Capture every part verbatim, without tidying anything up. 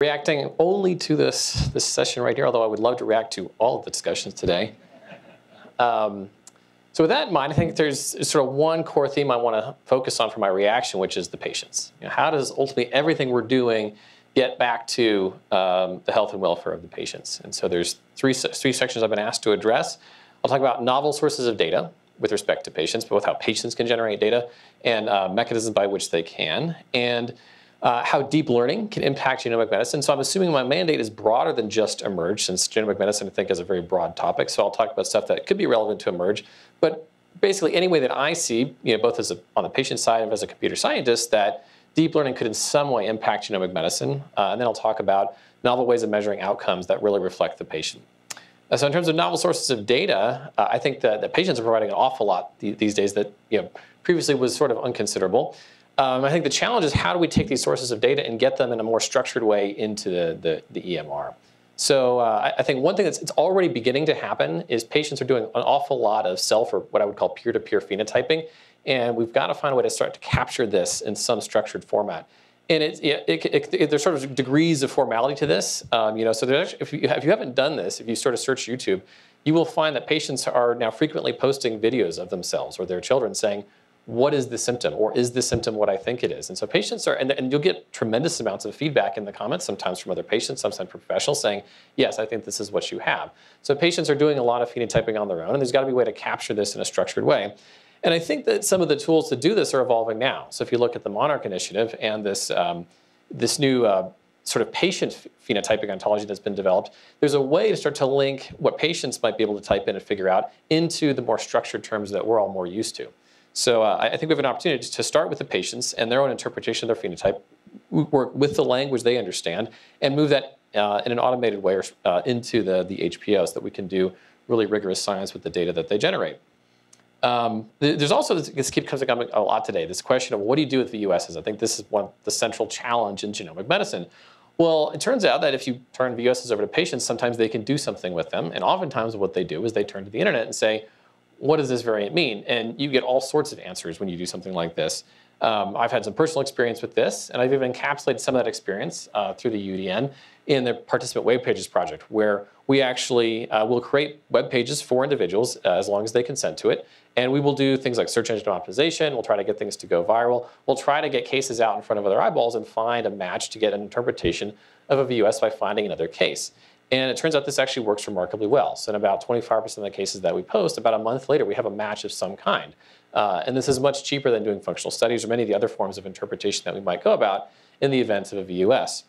Reacting only to this, this session right here, although I would love to react to all of the discussions today. Um, so with that in mind, I think there's sort of one core theme I want to focus on for my reaction, which is the patients. You know, how does ultimately everything we're doing get back to um, the health and welfare of the patients? And so there's three, three sections I've been asked to address. I'll talk about novel sources of data with respect to patients, both how patients can generate data and uh, mechanisms by which they can, and uh, how deep learning can impact genomic medicine. So I'm assuming my mandate is broader than just eMERGE, since genomic medicine, I think, is a very broad topic. So I'll talk about stuff that could be relevant to eMERGE, but basically any way that I see, you know, both as a, on the patient side and as a computer scientist, that deep learning could in some way impact genomic medicine. Uh, and then I'll talk about novel ways of measuring outcomes that really reflect the patient. Uh, so in terms of novel sources of data, uh, I think that, that patients are providing an awful lot th these days that, you know, previously was sort of unconsiderable. Um, I think the challenge is how do we take these sources of data and get them in a more structured way into the, the, the E M R. So uh, I, I think one thing that's it's already beginning to happen is patients are doing an awful lot of self, or what I would call peer-to-peer phenotyping, and we've got to find a way to start to capture this in some structured format. And it, it, it, it, there's sort of degrees of formality to this. Um, you know, so actually, if, you, if you haven't done this, if you sort of search YouTube, you will find that patients are now frequently posting videos of themselves or their children saying, what is the symptom, or is the symptom what I think it is? And so patients are, and, and you'll get tremendous amounts of feedback in the comments, sometimes from other patients, sometimes from professionals saying, yes, I think this is what you have. So patients are doing a lot of phenotyping on their own, and there's got to be a way to capture this in a structured way. And I think that some of the tools to do this are evolving now. So if you look at the Monarch Initiative and this, um, this new uh, sort of patient phenotypic ontology that's been developed, there's a way to start to link what patients might be able to type in and figure out into the more structured terms that we're all more used to. So uh, I think we have an opportunity to start with the patients and their own interpretation of their phenotype, work with the language they understand, and move that uh, in an automated way uh, into the, the H P O so that we can do really rigorous science with the data that they generate. Um, there's also, this, this keeps coming up a lot today, this question of what do you do with V U Ss? I think this is one the central challenge in genomic medicine. Well, it turns out that if you turn V U Ss over to patients, sometimes they can do something with them. And oftentimes what they do is they turn to the internet and say, what does this variant mean? And you get all sorts of answers when you do something like this. Um, I've had some personal experience with this, and I've even encapsulated some of that experience uh, through the U D N in the Participant Web Pages project, where we actually uh, will create web pages for individuals uh, as long as they consent to it. And we will do things like search engine optimization. We'll try to get things to go viral. We'll try to get cases out in front of other eyeballs and find a match to get an interpretation of a V U S by finding another case. And it turns out this actually works remarkably well. So in about twenty-five percent of the cases that we post, about a month later, we have a match of some kind. Uh, and this is much cheaper than doing functional studies or many of the other forms of interpretation that we might go about in the event of a V U S.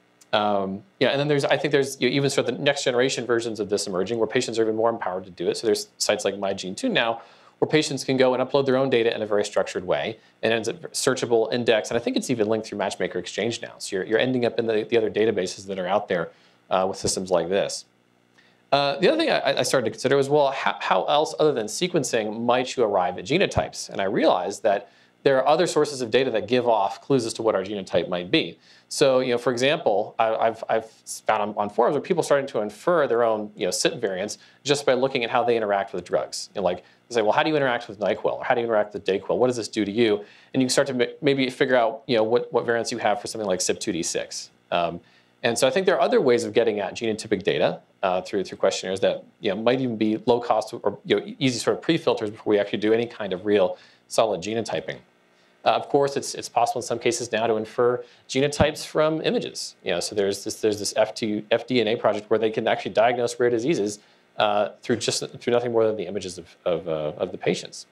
Um, yeah, and then there's, I think there's you know, even sort of the next generation versions of this emerging where patients are even more empowered to do it. So there's sites like MyGene2 now where patients can go and upload their own data in a very structured way and ends up searchable, indexed, and I think it's even linked through Matchmaker Exchange now. So you're, you're ending up in the, the other databases that are out there uh, with systems like this. Uh, the other thing I, I started to consider was, well, how, how else other than sequencing might you arrive at genotypes? And I realized that there are other sources of data that give off clues as to what our genotype might be. So, you know, for example, I, I've, I've found on, on forums where people starting to infer their own, you know, C Y P variants just by looking at how they interact with drugs. You know, like, they say, well, how do you interact with NyQuil? Or how do you interact with DayQuil? What does this do to you? And you can start to maybe figure out, you know, what, what variants you have for something like C Y P two D six. Um, and so I think there are other ways of getting at genotypic data uh, through, through questionnaires that, you know, might even be low cost or, you know, easy sort of pre-filters before we actually do any kind of real solid genotyping. Uh, of course, it's, it's possible in some cases now to infer genotypes from images. You know, so there's this, there's this F D N A project where they can actually diagnose rare diseases uh, through just through nothing more than the images of, of, uh, of the patients.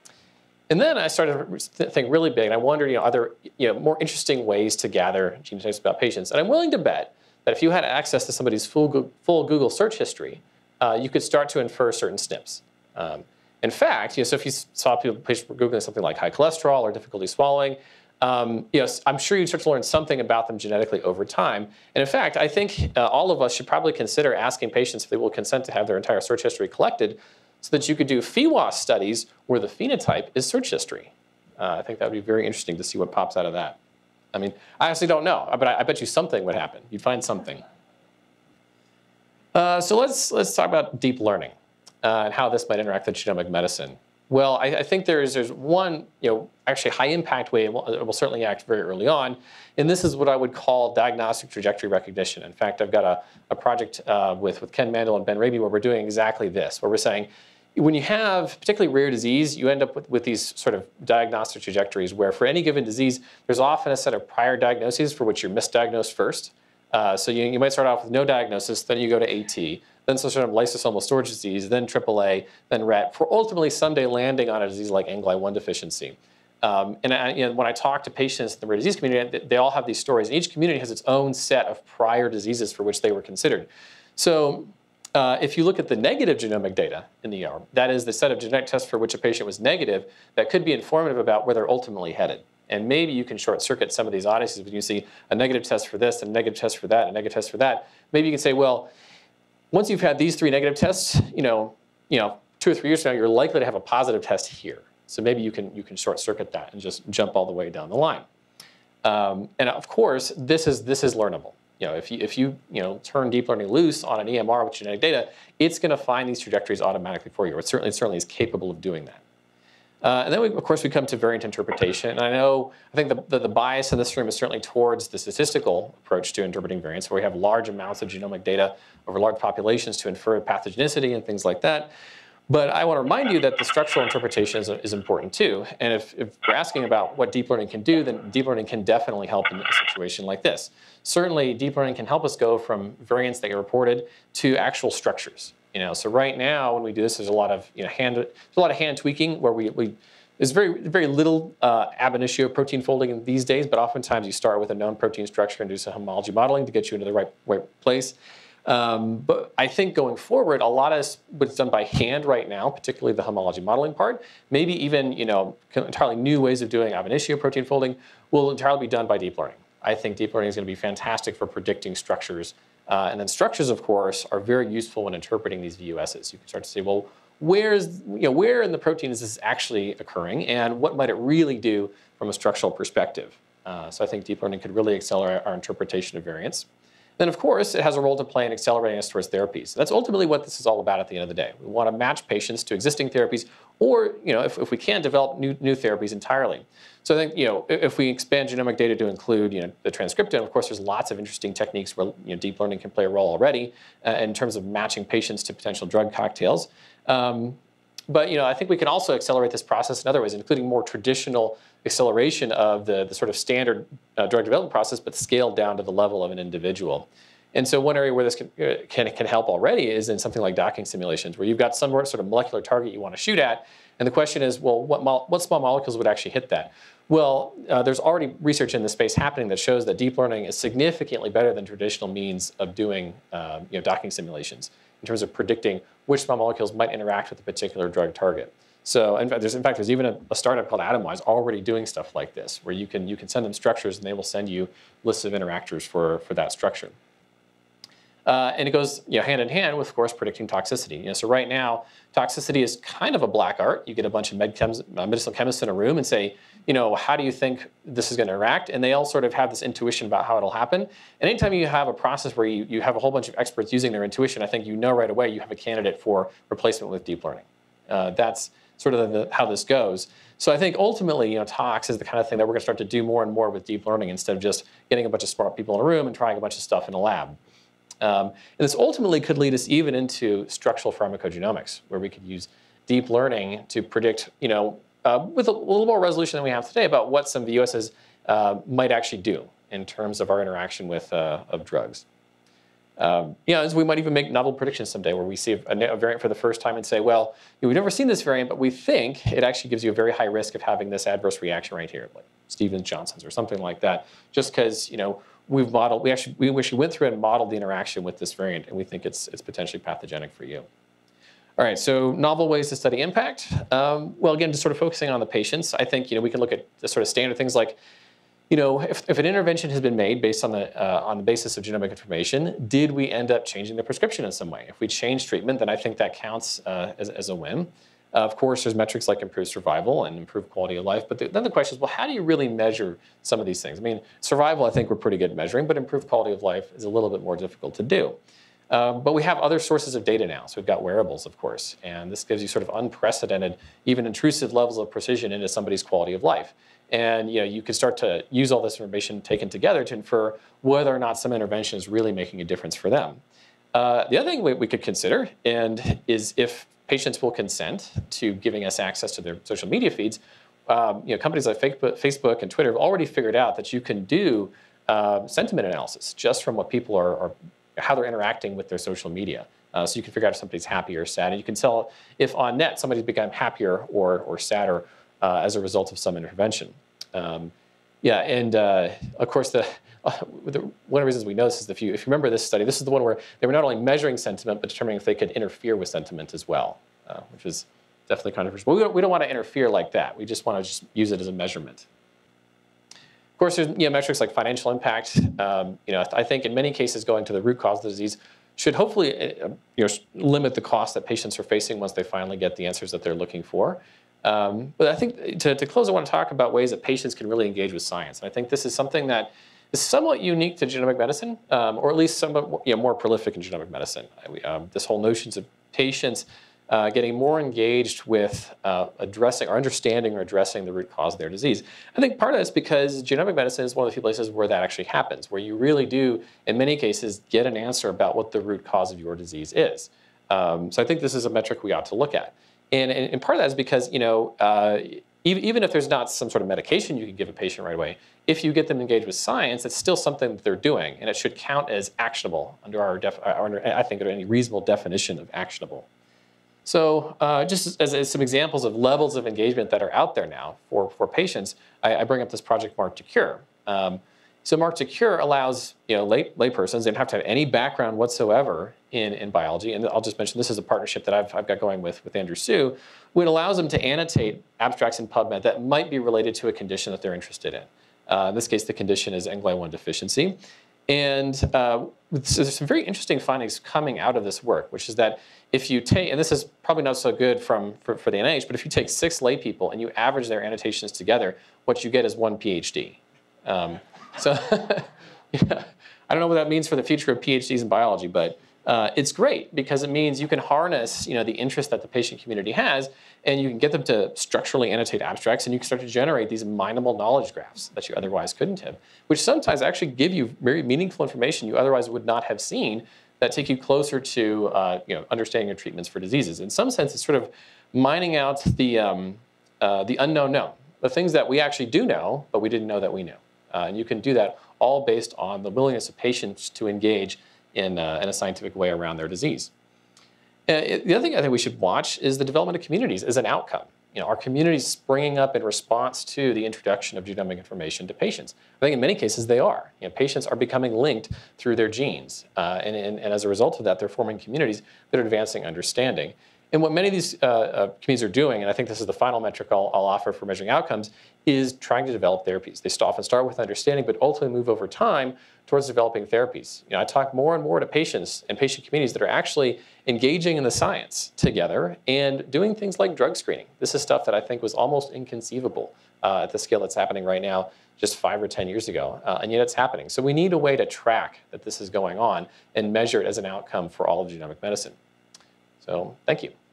And then I started to think really big, and I wondered, you know, are there you know, more interesting ways to gather genotypes about patients? And I'm willing to bet that if you had access to somebody's full, full Google search history, uh, you could start to infer certain S N Ps. Um, In fact, you know, so if you saw people patients were Googling something like high cholesterol or difficulty swallowing, um, you know, I'm sure you'd start to learn something about them genetically over time. And in fact, I think uh, all of us should probably consider asking patients if they will consent to have their entire search history collected so that you could do F I W A S studies where the phenotype is search history. Uh, I think that would be very interesting to see what pops out of that. I mean, I honestly don't know, but I, I bet you something would happen. You'd find something. Uh, so let's, let's talk about deep learning. Uh, and how this might interact with genomic medicine. Well, I, I think there's there's one, you know, actually high impact way. It will, it will certainly act very early on, and this is what I would call diagnostic trajectory recognition. In fact, I've got a, a project uh, with with Ken Mandel and Ben Raby where we're doing exactly this, where we're saying, when you have particularly rare disease, you end up with, with these sort of diagnostic trajectories where for any given disease, there's often a set of prior diagnoses for which you're misdiagnosed first. Uh, so you, you might start off with no diagnosis, then you go to AT, then some sort of lysosomal storage disease, then triple A, then R E T, for ultimately someday landing on a disease like A N G L I one deficiency. Um, and I, you know, when I talk to patients in the rare disease community, they, they all have these stories. And each community has its own set of prior diseases for which they were considered. So uh, if you look at the negative genomic data in the E R, that is the set of genetic tests for which a patient was negative, that could be informative about where they're ultimately headed. And maybe you can short circuit some of these odysseys when you see a negative test for this, and a negative test for that, and a negative test for that. Maybe you can say, well, once you've had these three negative tests, you know, you know, two or three years from now, you're likely to have a positive test here. So maybe you can you can short circuit that and just jump all the way down the line. Um, and of course, this is this is learnable. You know, if you if you you know turn deep learning loose on an E M R with genetic data, it's going to find these trajectories automatically for you. It certainly it certainly is capable of doing that. Uh, and then, we, of course, we come to variant interpretation. And I know, I think the, the, the bias in this room is certainly towards the statistical approach to interpreting variants, where we have large amounts of genomic data over large populations to infer pathogenicity and things like that. But I want to remind you that the structural interpretation is, is important too. And if, if we're asking about what deep learning can do, then deep learning can definitely help in a situation like this. Certainly, deep learning can help us go from variants that get reported to actual structures. You know, so right now when we do this, there's a lot of you know hand there's a lot of hand tweaking where we, we there's very very little uh, ab initio protein folding in these days, but oftentimes you start with a known protein structure and do some homology modeling to get you into the right right place. Um, but I think going forward, a lot of what's done by hand right now, particularly the homology modeling part, maybe even you know entirely new ways of doing ab initio protein folding, will entirely be done by deep learning. I think deep learning is going to be fantastic for predicting structures. Uh, and then structures, of course, are very useful when interpreting these V U Ss. You can start to say, well, where's, you know, where in the protein is this actually occurring, and what might it really do from a structural perspective? Uh, so I think deep learning could really accelerate our interpretation of variants. Then, of course, it has a role to play in accelerating us towards therapies. So that's ultimately what this is all about at the end of the day. We want to match patients to existing therapies, or you know, if, if we can, develop new, new therapies entirely. So I think you know, if we expand genomic data to include you know, the transcriptome, of course, there's lots of interesting techniques where you know, deep learning can play a role already uh, in terms of matching patients to potential drug cocktails. Um, But you know, I think we can also accelerate this process in other ways, including more traditional acceleration of the, the sort of standard uh, drug development process, but scaled down to the level of an individual. And so one area where this can, can, can help already is in something like docking simulations, where you've got some sort of molecular target you want to shoot at, and the question is, well, what, mo what small molecules would actually hit that? Well, uh, there's already research in the space happening that shows that deep learning is significantly better than traditional means of doing uh, you know, docking simulations in terms of predicting which small molecules might interact with a particular drug target. So in fact, there's, in fact, there's even a, a startup called Atomwise already doing stuff like this, where you can, you can send them structures and they will send you lists of interactors for, for that structure. Uh, and it goes you know, hand in hand with, of course, predicting toxicity. You know, so right now, toxicity is kind of a black art. You get a bunch of med chems, uh, medicinal chemists in a room and say, you know, how do you think this is going to interact? And they all sort of have this intuition about how it'll happen. And anytime you have a process where you, you have a whole bunch of experts using their intuition, I think you know right away you have a candidate for replacement with deep learning. Uh, that's sort of the, how this goes. So I think ultimately, you know, tox is the kind of thing that we're going to start to do more and more with deep learning instead of just getting a bunch of smart people in a room and trying a bunch of stuff in a lab. Um, and this ultimately could lead us even into structural pharmacogenomics, where we could use deep learning to predict, you know, uh, with a little more resolution than we have today about what some V U Ss uh, might actually do in terms of our interaction with uh, of drugs. Um, you know, as we might even make novel predictions someday, where we see a, a variant for the first time and say, well, you know, we've never seen this variant, but we think it actually gives you a very high risk of having this adverse reaction right here, like Stevens-Johnson's or something like that, just because, you know, we've modeled, we actually, we actually went through and modeled the interaction with this variant, and we think it's, it's potentially pathogenic for you. All right, so novel ways to study impact. Um, well, again, just sort of focusing on the patients, I think, you know, we can look at the sort of standard things like, you know, if, if an intervention has been made based on the, uh, on the basis of genomic information, did we end up changing the prescription in some way? If we change treatment, then I think that counts uh, as, as a win. Uh, of course, there's metrics like improved survival and improved quality of life, but the, then the question is, well, how do you really measure some of these things? I mean, survival, I think we're pretty good at measuring, but improved quality of life is a little bit more difficult to do. Um, but we have other sources of data now. So we've got wearables, of course, and this gives you sort of unprecedented, even intrusive levels of precision into somebody's quality of life. And you know, you can start to use all this information taken together to infer whether or not some intervention is really making a difference for them. Uh, the other thing we, we could consider and is if patients will consent to giving us access to their social media feeds. Um, you know, companies like Facebook and Twitter have already figured out that you can do uh, sentiment analysis just from what people are, are how they're interacting with their social media. Uh, so you can figure out if somebody's happy or sad, and you can tell if on net somebody's become happier or or sadder uh, as a result of some intervention. Um, yeah, and uh, of course the, uh, the one of the reasons we know this is if you if you remember this study, this is the one where they were not only measuring sentiment but determining if they could interfere with sentiment as well, uh, which is definitely controversial. But we don't, we don't want to interfere like that. We just want to just use it as a measurement. Of course, there's you know, metrics like financial impact. Um, you know, I think in many cases going to the root cause of the disease should hopefully uh, you know, limit the cost that patients are facing once they finally get the answers that they're looking for. Um, but I think to, to close, I want to talk about ways that patients can really engage with science. And I think this is something that is somewhat unique to genomic medicine, um, or at least somewhat you know, more prolific in genomic medicine. Um, this whole notions of patients Uh, getting more engaged with uh, addressing or understanding or addressing the root cause of their disease. I think part of that's because genomic medicine is one of the few places where that actually happens, where you really do, in many cases, get an answer about what the root cause of your disease is. Um, so I think this is a metric we ought to look at. And, and, and part of that is because, you know, uh, even, even if there's not some sort of medication you can give a patient right away, if you get them engaged with science, it's still something that they're doing, and it should count as actionable under our, def under, I think, under any reasonable definition of actionable. So uh, just as, as some examples of levels of engagement that are out there now for, for patients, I, I bring up this project Mark to Cure. Um, so Mark to Cure allows you know, lay, lay persons, they don't have to have any background whatsoever in, in biology, and I'll just mention this is a partnership that I've, I've got going with, with Andrew Hsu, which allows them to annotate abstracts in PubMed that might be related to a condition that they're interested in. Uh, in this case, the condition is N G L I one deficiency. And uh, so there's some very interesting findings coming out of this work, which is that if you take, and this is probably not so good from, for, for the N I H, but if you take six lay people and you average their annotations together, what you get is one PhD. Um, so yeah, I don't know what that means for the future of PhDs in biology, but uh, it's great because it means you can harness you know, the interest that the patient community has, and you can get them to structurally annotate abstracts, and you can start to generate these mineable knowledge graphs that you otherwise couldn't have, which sometimes actually give you very meaningful information you otherwise would not have seen that take you closer to uh, you know, understanding your treatments for diseases. In some sense, it's sort of mining out the, um, uh, the unknown known, the things that we actually do know, but we didn't know that we knew. Uh, and you can do that all based on the willingness of patients to engage in, uh, in a scientific way around their disease. Uh, it, the other thing I think we should watch is the development of communities as an outcome. You know, are communities springing up in response to the introduction of genomic information to patients? I think in many cases they are. You know, patients are becoming linked through their genes, uh, and, and, and as a result of that, they're forming communities that are advancing understanding. And what many of these uh, uh, communities are doing, and I think this is the final metric I'll, I'll offer for measuring outcomes, is trying to develop therapies. They often start with understanding, but ultimately move over time towards developing therapies. You know, I talk more and more to patients and patient communities that are actually engaging in the science together and doing things like drug screening. This is stuff that I think was almost inconceivable uh, at the scale that's happening right now just five or ten years ago, uh, and yet it's happening. So we need a way to track that this is going on and measure it as an outcome for all of genomic medicine. So thank you.